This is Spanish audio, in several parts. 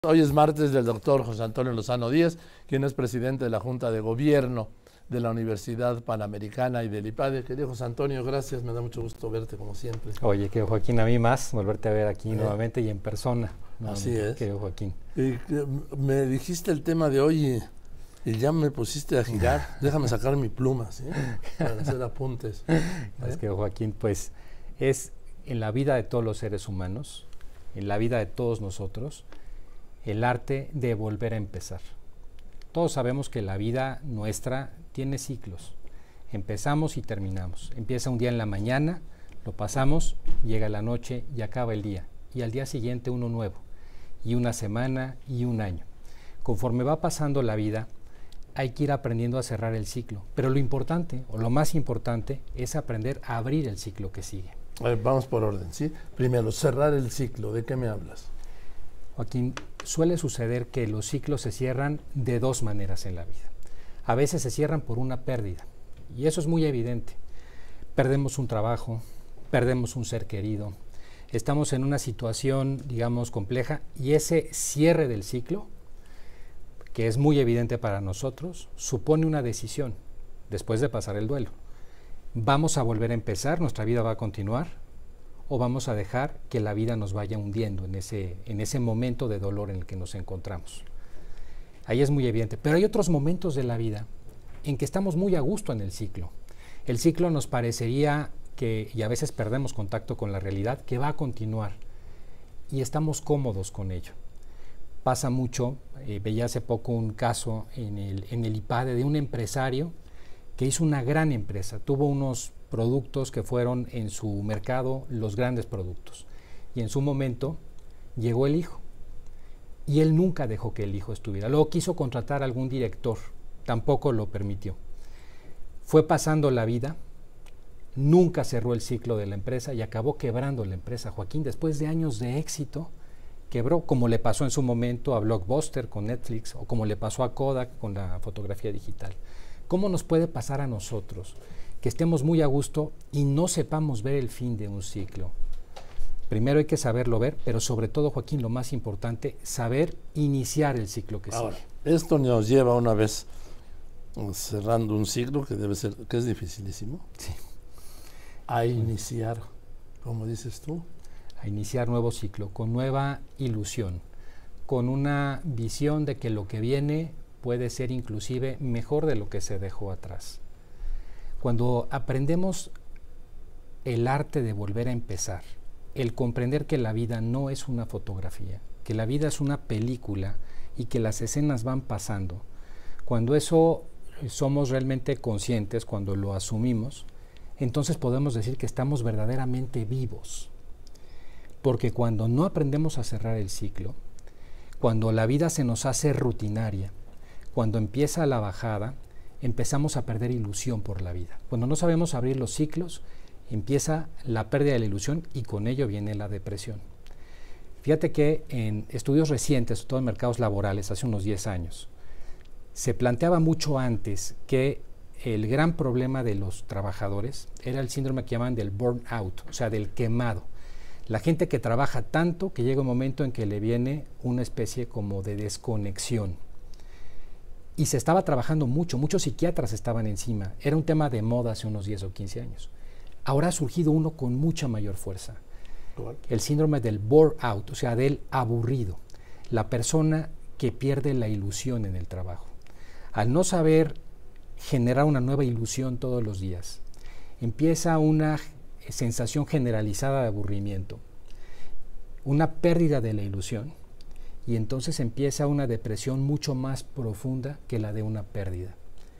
Hoy es martes del doctor José Antonio Lozano Díez, quien es presidente de la Junta de Gobierno de la Universidad Panamericana y del IPADE. Querido José Antonio, gracias, me da mucho gusto verte como siempre. Oye, querido Joaquín, a mí más, volverte a ver aquí nuevamente y en persona. Así es. Querido Joaquín. Y me dijiste el tema de hoy y ya me pusiste a girar. Déjame sacar mi pluma, ¿sí? Para hacer apuntes. Es que Joaquín, pues, es en la vida de todos los seres humanos, en la vida de todos nosotros, el arte de volver a empezar. Todos sabemos que la vida nuestra tiene ciclos. Empezamos y terminamos. Empieza un día en la mañana, lo pasamos, llega la noche y acaba el día. Y al día siguiente uno nuevo. Y una semana y un año. Conforme va pasando la vida, hay que ir aprendiendo a cerrar el ciclo. Pero lo importante, o lo más importante, es aprender a abrir el ciclo que sigue. A ver, vamos por orden, ¿sí? Primero, cerrar el ciclo. ¿De qué me hablas? Joaquín, suele suceder que los ciclos se cierran de dos maneras en la vida. A veces se cierran por una pérdida, y eso es muy evidente. Perdemos un trabajo, perdemos un ser querido, estamos en una situación, digamos, compleja, y ese cierre del ciclo, que es muy evidente para nosotros, supone una decisión después de pasar el duelo. ¿Vamos a volver a empezar? ¿Nuestra vida va a continuar? ¿O vamos a dejar que la vida nos vaya hundiendo en ese momento de dolor en el que nos encontramos? Ahí es muy evidente. Pero hay otros momentos de la vida en que estamos muy a gusto en el ciclo. El ciclo nos parecería que, y a veces perdemos contacto con la realidad, que va a continuar. Y estamos cómodos con ello. Pasa mucho, veía hace poco un caso en el IPADE de un empresario que hizo una gran empresa, tuvo unos productos que fueron en su mercado los grandes productos. Y en su momento llegó el hijo. Y él nunca dejó que el hijo estuviera. Luego quiso contratar a algún director, tampoco lo permitió. Fue pasando la vida, nunca cerró el ciclo de la empresa y acabó quebrando la empresa. Joaquín, después de años de éxito, quebró, como le pasó en su momento a Blockbuster con Netflix o como le pasó a Kodak con la fotografía digital. ¿Cómo nos puede pasar a nosotros que estemos muy a gusto y no sepamos ver el fin de un ciclo? Primero hay que saberlo ver, pero sobre todo, Joaquín, lo más importante, saber iniciar el ciclo que Ahora, sigue. esto nos lleva una vez cerrando un ciclo que es dificilísimo, Sí. a iniciar, como dices tú. A iniciar nuevo ciclo, con nueva ilusión, con una visión de que lo que viene puede ser inclusive mejor de lo que se dejó atrás. Cuando aprendemos el arte de volver a empezar, el comprender que la vida no es una fotografía, que la vida es una película y que las escenas van pasando, cuando eso somos realmente conscientes, cuando lo asumimos, entonces podemos decir que estamos verdaderamente vivos. Porque cuando no aprendemos a cerrar el ciclo, cuando la vida se nos hace rutinaria, cuando empieza la bajada, empezamos a perder ilusión por la vida. Cuando no sabemos abrir los ciclos, empieza la pérdida de la ilusión y con ello viene la depresión. Fíjate que en estudios recientes, sobre todo en mercados laborales, hace unos 10 años, se planteaba mucho antes que el gran problema de los trabajadores era el síndrome que llaman del burnout, o sea, del quemado. La gente que trabaja tanto que llega un momento en que le viene una especie como de desconexión. Y se estaba trabajando mucho, muchos psiquiatras estaban encima. Era un tema de moda hace unos 10 o 15 años. Ahora ha surgido uno con mucha mayor fuerza. El síndrome del bore-out, o sea, del aburrido. La persona que pierde la ilusión en el trabajo. Al no saber generar una nueva ilusión todos los días, empieza una sensación generalizada de aburrimiento, una pérdida de la ilusión. Y entonces empieza una depresión mucho más profunda que la de una pérdida.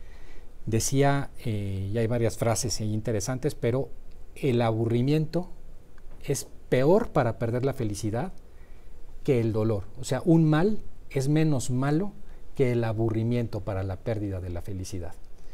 Decía, y hay varias frases interesantes, pero el aburrimiento es peor para perder la felicidad que el dolor. O sea, un mal es menos malo que el aburrimiento para la pérdida de la felicidad.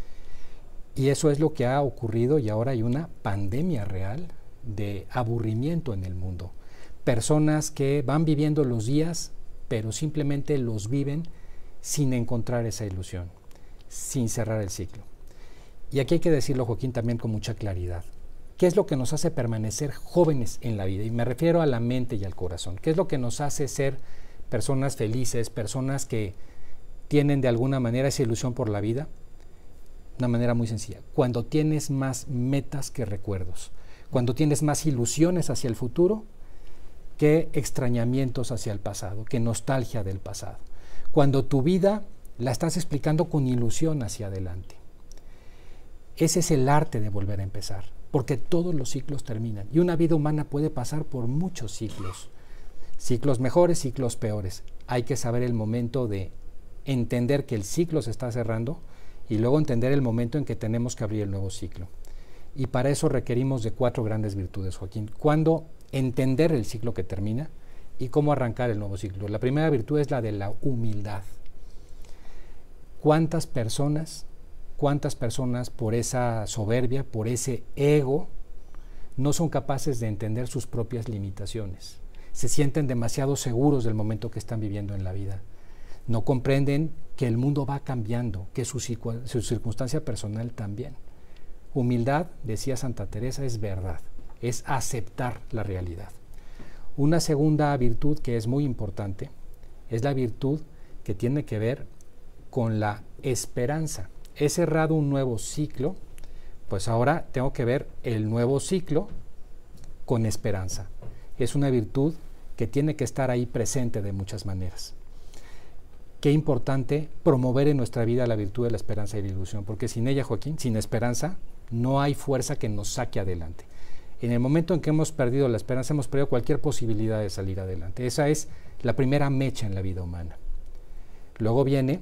Y eso es lo que ha ocurrido y ahora hay una pandemia real de aburrimiento en el mundo. Personas que van viviendo los días pero simplemente los viven sin encontrar esa ilusión, sin cerrar el ciclo. Y aquí hay que decirlo, Joaquín, también con mucha claridad. ¿Qué es lo que nos hace permanecer jóvenes en la vida? Y me refiero a la mente y al corazón. ¿Qué es lo que nos hace ser personas felices, personas que tienen de alguna manera esa ilusión por la vida, una manera muy sencilla. Cuando tienes más metas que recuerdos, cuando tienes más ilusiones hacia el futuro que extrañamientos hacia el pasado, que nostalgia del pasado. Cuando tu vida la estás explicando con ilusión hacia adelante. Ese es el arte de volver a empezar, porque todos los ciclos terminan y una vida humana puede pasar por muchos ciclos, ciclos mejores, ciclos peores. Hay que saber el momento de entender que el ciclo se está cerrando y luego entender el momento en que tenemos que abrir el nuevo ciclo. Y para eso requerimos de 4 grandes virtudes, Joaquín. ¿Cuándo entender el ciclo que termina y cómo arrancar el nuevo ciclo? La primera virtud es la de la humildad. ¿Cuántas personas por esa soberbia, por ese ego, no son capaces de entender sus propias limitaciones? Se sienten demasiado seguros del momento que están viviendo en la vida. No comprenden que el mundo va cambiando, que su circunstancia personal también. Humildad, decía Santa Teresa, es verdad, es aceptar la realidad. Una segunda virtud que es muy importante es la virtud que tiene que ver con la esperanza. He cerrado un nuevo ciclo, pues ahora tengo que ver el nuevo ciclo con esperanza. Es una virtud que tiene que estar ahí presente de muchas maneras. Qué importante promover en nuestra vida la virtud de la esperanza y la ilusión, porque sin ella, Joaquín, sin esperanza, no hay fuerza que nos saque adelante. En el momento en que hemos perdido la esperanza, hemos perdido cualquier posibilidad de salir adelante. Esa es la primera mecha en la vida humana. Luego viene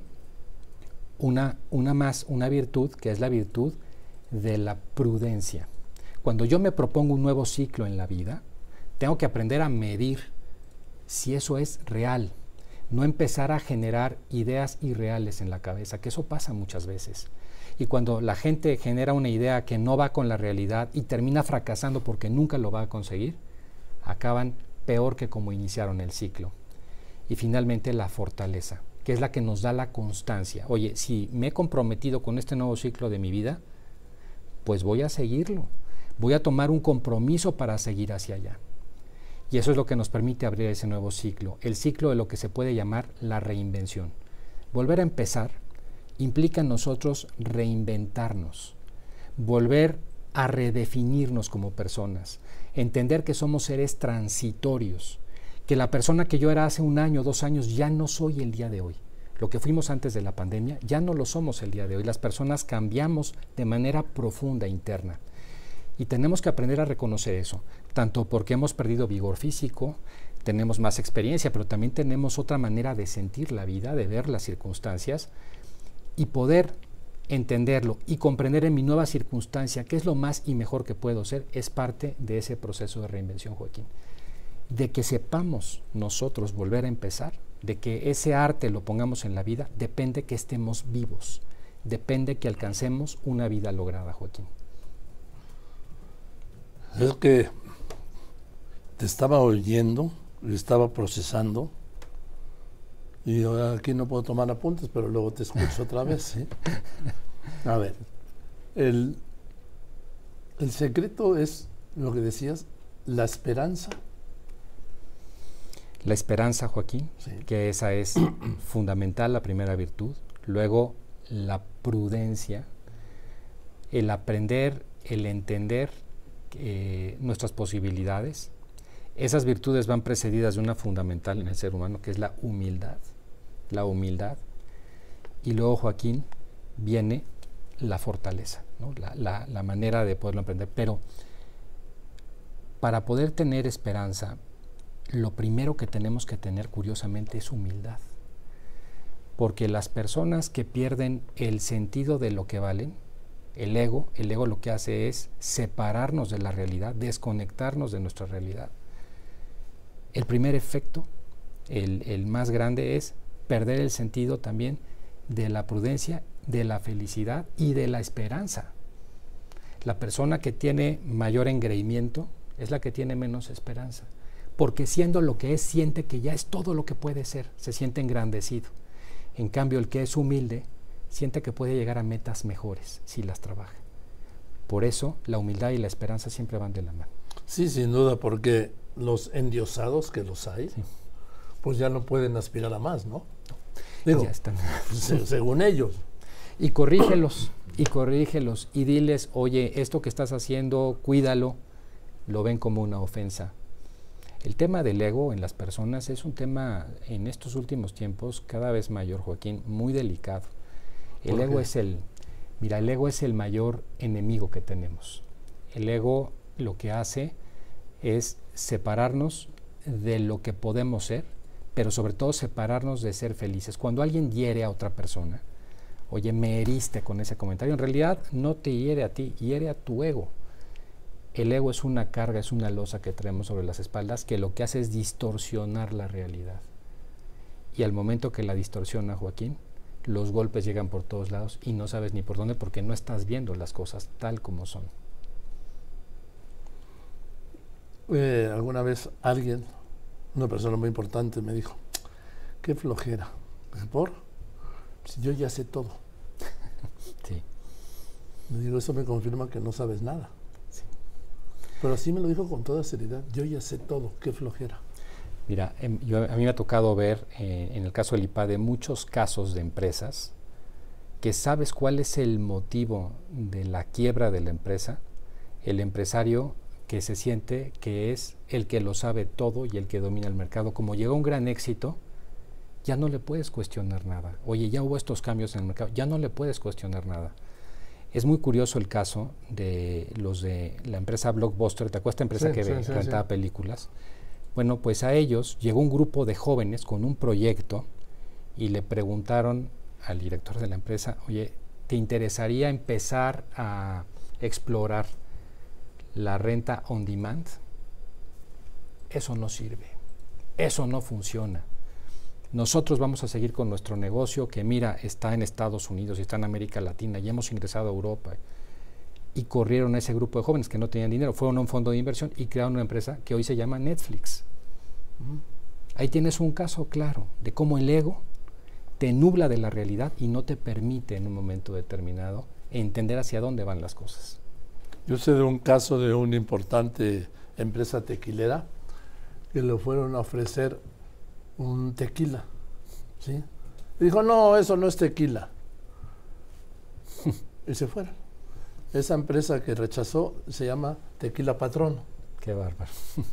una virtud, que es la virtud de la prudencia. Cuando yo me propongo un nuevo ciclo en la vida, tengo que aprender a medir si eso es real, no empezar a generar ideas irreales en la cabeza, que eso pasa muchas veces. Y cuando la gente genera una idea que no va con la realidad y termina fracasando porque nunca lo va a conseguir, acaban peor que como iniciaron el ciclo. Y finalmente la fortaleza, que es la que nos da la constancia. Oye, si me he comprometido con este nuevo ciclo de mi vida, pues voy a seguirlo. Voy a tomar un compromiso para seguir hacia allá. Y eso es lo que nos permite abrir ese nuevo ciclo, el ciclo de lo que se puede llamar la reinvención. Volver a empezar implica en nosotros reinventarnos, volver a redefinirnos como personas, entender que somos seres transitorios, que la persona que yo era hace 1 año, 2 años, ya no soy el día de hoy. Lo que fuimos antes de la pandemia, ya no lo somos el día de hoy. Las personas cambiamos de manera profunda, interna. Y tenemos que aprender a reconocer eso, tanto porque hemos perdido vigor físico, tenemos más experiencia, pero también tenemos otra manera de sentir la vida, de ver las circunstancias y poder entenderlo y comprender en mi nueva circunstancia qué es lo más y mejor que puedo ser, es parte de ese proceso de reinvención, Joaquín. De que sepamos nosotros volver a empezar, de que ese arte lo pongamos en la vida, depende que estemos vivos, depende que alcancemos una vida lograda, Joaquín. Es que te estaba oyendo, estaba procesando, y yo aquí no puedo tomar apuntes, pero luego te escucho otra vez, ¿sí? A ver, el secreto es lo que decías, la esperanza. La esperanza, Joaquín, Sí. que esa es fundamental, la primera virtud. Luego, la prudencia, el aprender, el entender nuestras posibilidades. Esas virtudes van precedidas de una fundamental en el ser humano, que es la humildad. La humildad. Y luego, Joaquín, viene la fortaleza, ¿no? La manera de poderlo aprender. Pero para poder tener esperanza, lo primero que tenemos que tener, curiosamente, es humildad. Porque las personas que pierden el sentido de lo que valen, el ego lo que hace es separarnos de la realidad, desconectarnos de nuestra realidad. El primer efecto, el más grande, es perder el sentido también de la prudencia, de la felicidad y de la esperanza. La persona que tiene mayor engreimiento es la que tiene menos esperanza, porque siendo lo que es, siente que ya es todo lo que puede ser, se siente engrandecido. En cambio, el que es humilde siente que puede llegar a metas mejores si las trabaja. Por eso, la humildad y la esperanza siempre van de la mano. Sí, sin duda, porque los endiosados, que los hay, Sí. pues ya no pueden aspirar a más, ¿no? Digo, ya están. Según ellos. Y corrígelos, y diles, oye, esto que estás haciendo, cuídalo, lo ven como una ofensa. El tema del ego en las personas es un tema, en estos últimos tiempos, cada vez mayor, Joaquín, muy delicado. El ego es el ego es el mayor enemigo que tenemos. El ego lo que hace es separarnos de lo que podemos ser, pero sobre todo separarnos de ser felices. Cuando alguien hiere a otra persona, oye, me heriste con ese comentario, en realidad no te hiere a ti, hiere a tu ego. El ego es una carga, es una losa que traemos sobre las espaldas que lo que hace es distorsionar la realidad. Y al momento que la distorsiona, Joaquín, los golpes llegan por todos lados y no sabes ni por dónde porque no estás viendo las cosas tal como son. Alguna vez alguien, una persona muy importante, me dijo, qué flojera. ¿Por? Si yo ya sé todo. Sí. Le digo, eso me confirma que no sabes nada. Sí. Pero así me lo dijo con toda seriedad. Yo ya sé todo, qué flojera. Mira, a mí me ha tocado ver, en el caso del IPADE, muchos casos de empresas que sabes cuál es el motivo de la quiebra de la empresa, el empresario que se siente que es el que lo sabe todo y el que domina el mercado. Como llegó a un gran éxito, ya no le puedes cuestionar nada. Oye, ya hubo estos cambios en el mercado, ya no le puedes cuestionar nada. Es muy curioso el caso de los de la empresa Blockbuster, ¿te acuerdas esta empresa que rentaba películas? Bueno, pues a ellos llegó un grupo de jóvenes con un proyecto y le preguntaron al director de la empresa, oye, ¿te interesaría empezar a explorar la renta on demand? Eso no sirve, eso no funciona. Nosotros vamos a seguir con nuestro negocio que, mira, está en Estados Unidos y está en América Latina y hemos ingresado a Europa. Y corrieron a ese grupo de jóvenes que no tenían dinero, fueron a un fondo de inversión y crearon una empresa que hoy se llama Netflix. Ahí tienes un caso claro de cómo el ego te nubla de la realidad y no te permite en un momento determinado entender hacia dónde van las cosas. Yo sé de un caso de una importante empresa tequilera que le fueron a ofrecer un tequila, ¿sí? Y dijo, no, eso no es tequila. Y se fueron. Esa empresa que rechazó se llama Tequila Patrón. Qué bárbaro.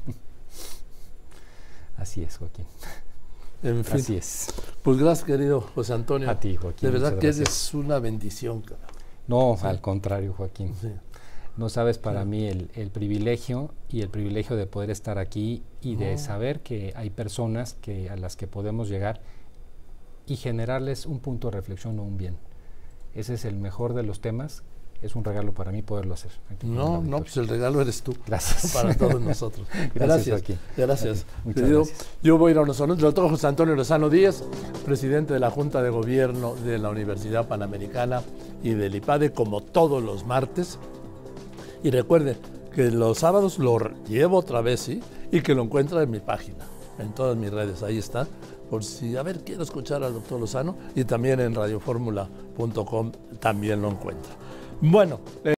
Así es, Joaquín. En fin. Así es. Pues gracias, querido José Antonio. A ti, Joaquín. De verdad que gracias. eres una bendición, cara. No, Sí. al contrario, Joaquín. Sí. No sabes para mí el privilegio y el privilegio de poder estar aquí y de saber que hay personas a las que podemos llegar y generarles un punto de reflexión o un bien. Ese es el mejor de los temas. Es un regalo para mí poderlo hacer. No, pues el regalo eres tú. Gracias. Para todos nosotros. Gracias, Joaquín. Gracias. Muchas Querido, gracias. yo voy a ir a unos anuncios. El doctor José Antonio Lozano Díez, presidente de la Junta de Gobierno de la Universidad Panamericana y del IPADE, como todos los martes. Y recuerde que los sábados lo llevo otra vez, ¿sí? Y que lo encuentra en mi página, en todas mis redes. Ahí está. Por si, quiero escuchar al doctor Lozano. Y también en radioformula.com también lo encuentra. Bueno.